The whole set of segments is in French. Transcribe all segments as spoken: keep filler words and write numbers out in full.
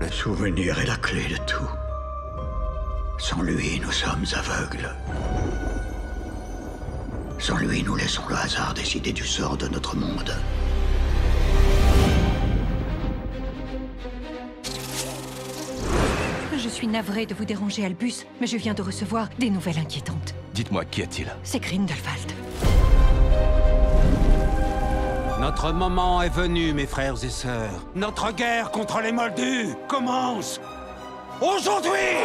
Le souvenir est la clé de tout. Sans lui, nous sommes aveugles. Sans lui, nous laissons le hasard décider du sort de notre monde. Je suis navrée de vous déranger, Albus, mais je viens de recevoir des nouvelles inquiétantes. Dites-moi, qu'y a-t-il? C'est Grindelwald. Notre moment est venu, mes frères et sœurs. Notre guerre contre les Moldus commence aujourd'hui!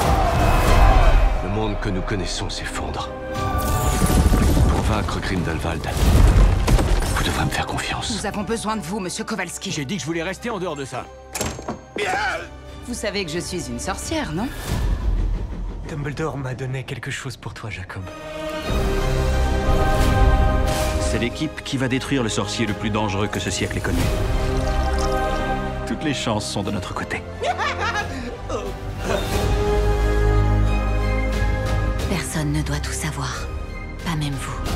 Le monde que nous connaissons s'effondre. Pour vaincre Grindelwald, vous devrez me faire confiance. Nous avons besoin de vous, monsieur Kowalski. J'ai dit que je voulais rester en dehors de ça. Vous savez que je suis une sorcière, non? Dumbledore m'a donné quelque chose pour toi, Jacob. C'est l'équipe qui va détruire le sorcier le plus dangereux que ce siècle ait connu. Toutes les chances sont de notre côté. Personne ne doit tout savoir. Pas même vous.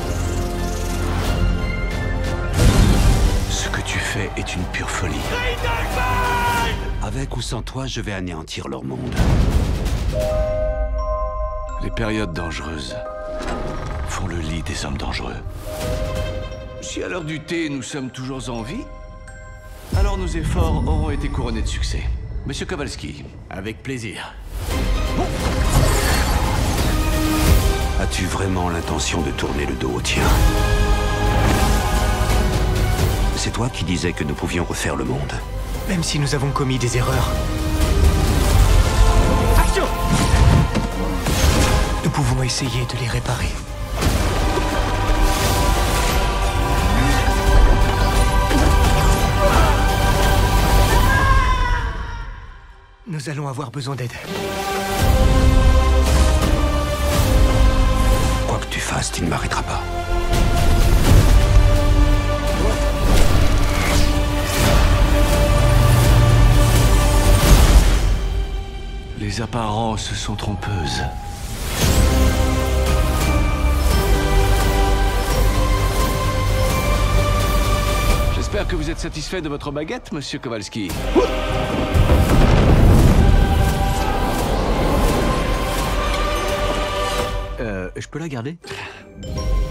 Ce que tu fais est une pure folie. Avec ou sans toi, je vais anéantir leur monde. Les périodes dangereuses font le lit des hommes dangereux. Si à l'heure du thé, nous sommes toujours en vie, alors nos efforts auront été couronnés de succès. Monsieur Kowalski. Avec plaisir. As-tu vraiment l'intention de tourner le dos au tien? C'est toi qui disais que nous pouvions refaire le monde. Même si nous avons commis des erreurs, Action! nous pouvons essayer de les réparer. Nous allons avoir besoin d'aide. Quoi que tu fasses, tu ne m'arrêteras pas. Les apparences sont trompeuses. J'espère que vous êtes satisfait de votre baguette, monsieur Kowalski. Euh, je peux la garder?